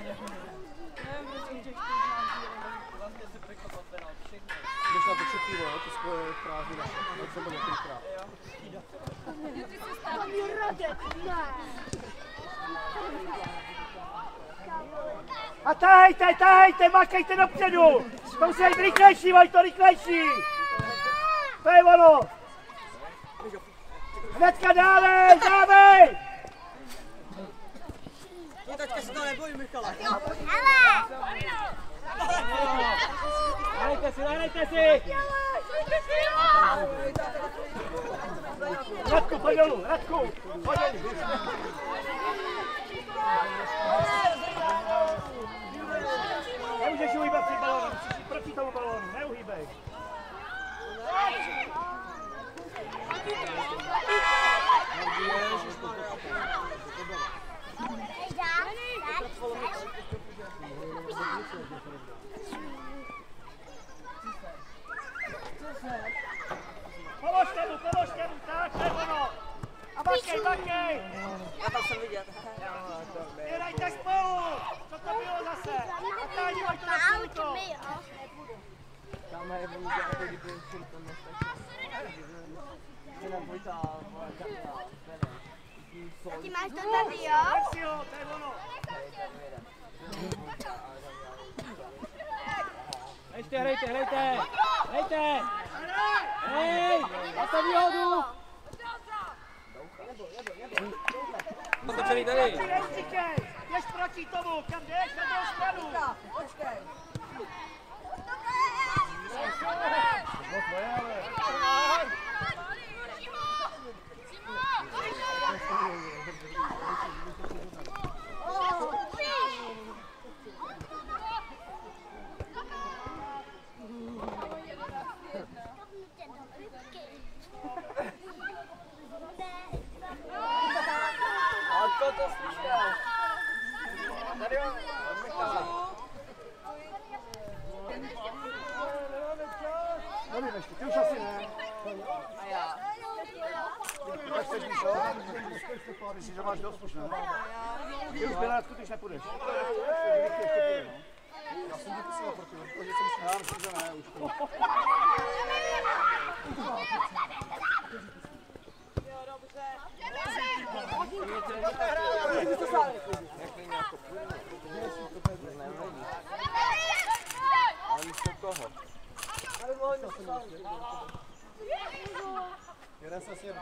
Když na to četí, to skvělé prázdnina. Jak jsem byl několikrát. Tam je Radek, ne. A tahejte, makejte dopředu! To musí být rychlejší, Vojto, rychlejší! To je ono! Hnedka dávej! No teďka se to neboj, Michale. Nahrajte si! Radku, pojď dolů, Radku! Pojď dolů! Nemůžeš uhýbat před balónem, musíš jít proti tomu balónu, neuhýbej. Položte mu, tak, to je ono. A bakej! Já tam jsem vidět. Hrajte spolu! Co to bylo zase? Otáni, pojď to na půlko! Ty máš to tady, jo? Tak si ho, to je ono. Ještě hrajte! Hej! A to výhodu! Otočený tady. Jdeš proti tomu, kam jdeš, na druhou stranu. Počkej. Nevím ještě, ty už asi ne. A já. Tak chceš víš, jo? Myslíš, že máš dost už, ne? Ty už Bělátku, ty už nepůjdeš. Já jsem vypisal proti, protože jsem si myslím, že ne, už to. Jo, dobře. Ale místo koho? Ale volno se Jeden se sjede.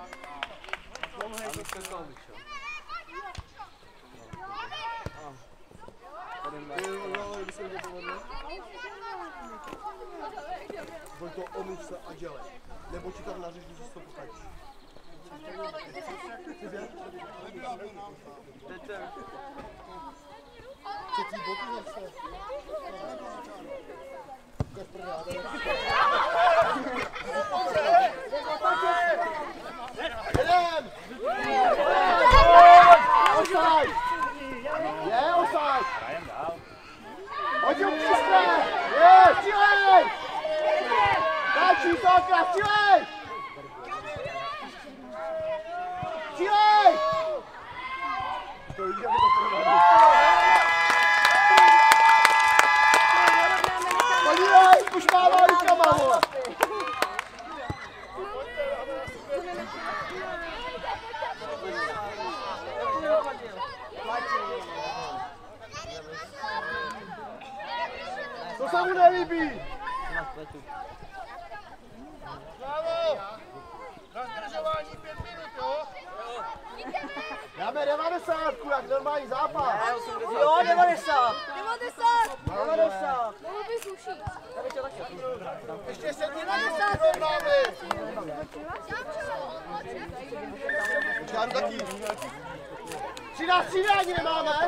Pojď to omyť se a dělej. Nebo ti tam nařeš, že to pokažíš. Co ty boty zase? Ukaž prdá. Jedem! Offside! Je offside! Pojď ho příště! Je, střílej! Daj číselka, střílej! Střílej! To víš, jak je to prodává. Podívej, už mává rukama, vole! To se mu nelíbí! Bravo! Zadržování 5 minut, jo? Dáme 90, jak normální zápas. Jo, 90. 90! Mohl bys ušít. Ještě 7 minut vyrovnáme. Žáru taky. Střídání nemáme?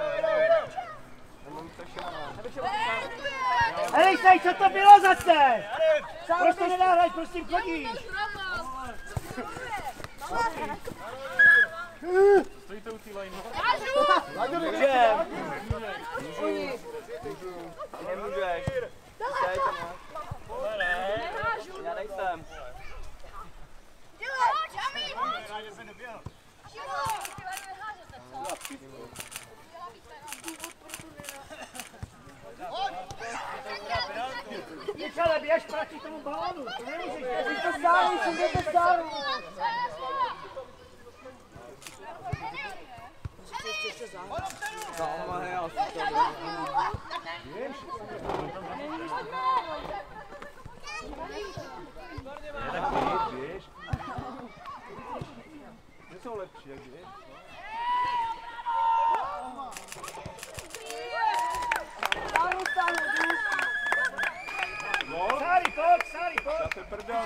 Hej, co to bylo zase? Proč to nedá hrát, prosím, chodíš? Stojíte u té lajny. Můžem. Nemůžeš. Dej to máš. Já nejsem. Michale, běž proti tomu balónu, to nemůžeš. Jsi to vzdáli, jsi to vzdáli. Něco lepší, jak víš? Sári, pojď! Já te prdel.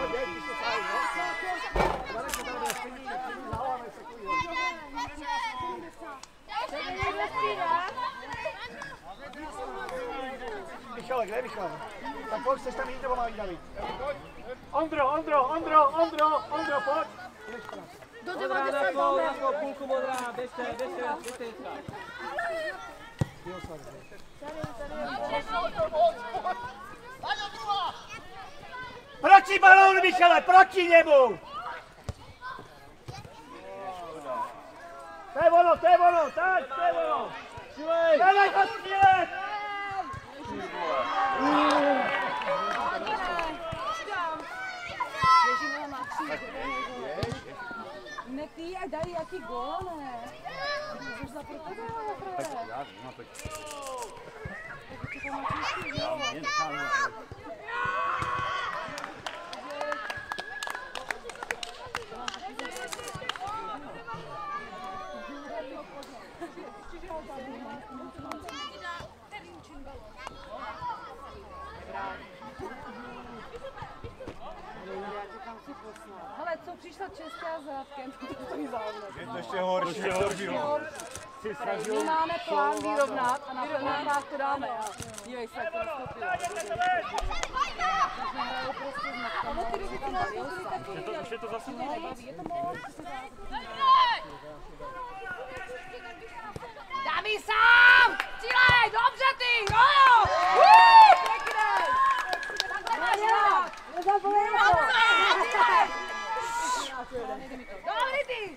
Michale, kde je Michal? Tak pojď, chceš tam jít nebo mám jít David? Ondro, pojď! Do 90 máme. Půlku modrá, běžte. Proti balónu, Michale, proti němu! To je ono, tak, to je ono! Dávaj ho střílet! Ne ty, a dali jaký gól, ne? Můžeš za pro tebe, ale Já vím, no tak. hele, co přišla Česká závkem, to stojí závno. Je to ještě horší. My máme plán vyrovnat a na penálkách to dáme. Dívej se, jak to nastoupilo. Už je to zase Je to moc. Dámy sám! Cílej, dobře ty! Jo! Pěkně! Dobrý ty!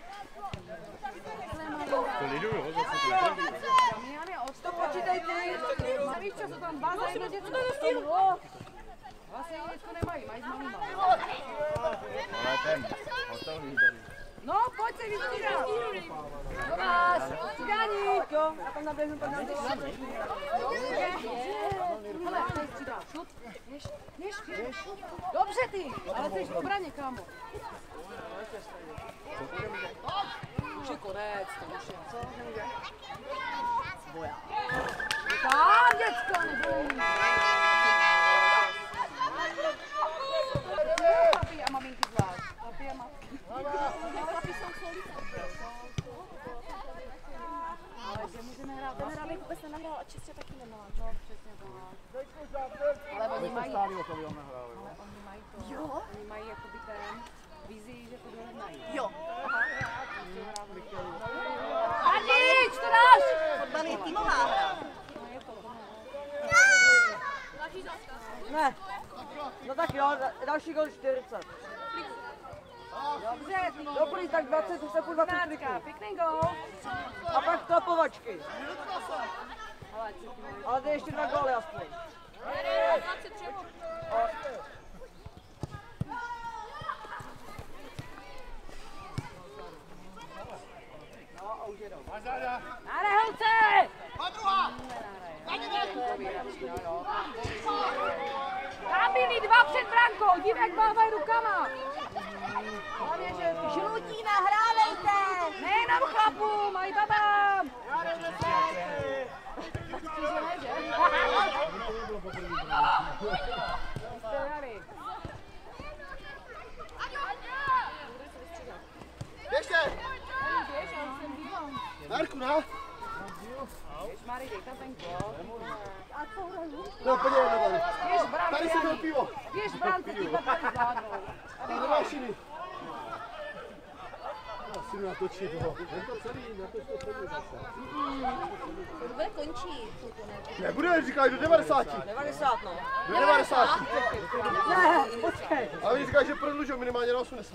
To liduju, zase To počítej ty. Víš, co jsou tam baza, jedno děcko. Vlastně děcko nemají, mají s malýma. Ale ten, hotový tady. No, pojď se vystřídat. Tomáš, střídání. Jo, a tam naběhnu, tam naběhnu. Hele, tady střídáš. Běž. Dobře ty, ale jsi v obraně, kámo. Už je konec, to už je. Co? Boja. Tam, děcko, neboj. Papi a maminky zvlášť. Papi a matky. Papi jsou solíce. Ale že můžeme hrát. Ten hrábek vůbec nenahrál a čistě taky nemá. No, přesně tak. Ale oni mají. Ale oni mají to. Jo? Oni mají jakoby ten vizí, že to dohledají. Jo. Anič, to dáš! Fotbal je týmová hra. Ne. No tak jo, další gol 40. Dobře, ty. Dobrý, tak 20, už se půl 20 kliků. Pěkný gol. A pak klapovačky. Ale to je ještě 2 góly aspoň. No a už jedou. Náre, holce! Tam byli 2 před brankou, dívek mávají rukama. Žlutí, nahrávejte! Nejenom chlapů, mají babám. Běžte! Marku, na! Ježmary, dej tam ten gol. No, úplně jedno tady. Běž bránce, Tady si byl pivo. běž bránce, ty tady zvládnou. Tady do mašiny. Asi mi natočí toho. Je to celý, natoč to celý zase. To bude končí. Nebude, říkají do 90. 90 no. Do 90. Ne, počkej. Ale oni říkají, že prodlužou minimálně na 80.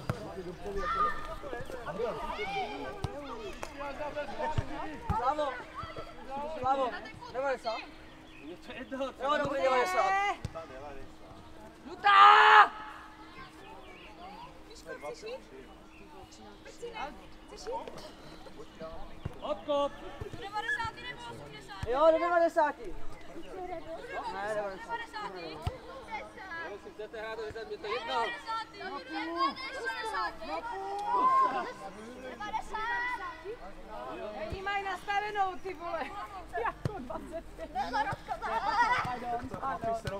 Slavo. Slavo. 90. Jo, dobrý 90. Lutá! Odkop! Jo, do 90. Ne, 90. Jestli chcete hrát, tak mě to jedno. Oni mají nastavenou, ty vole. Jako 25. Pardon.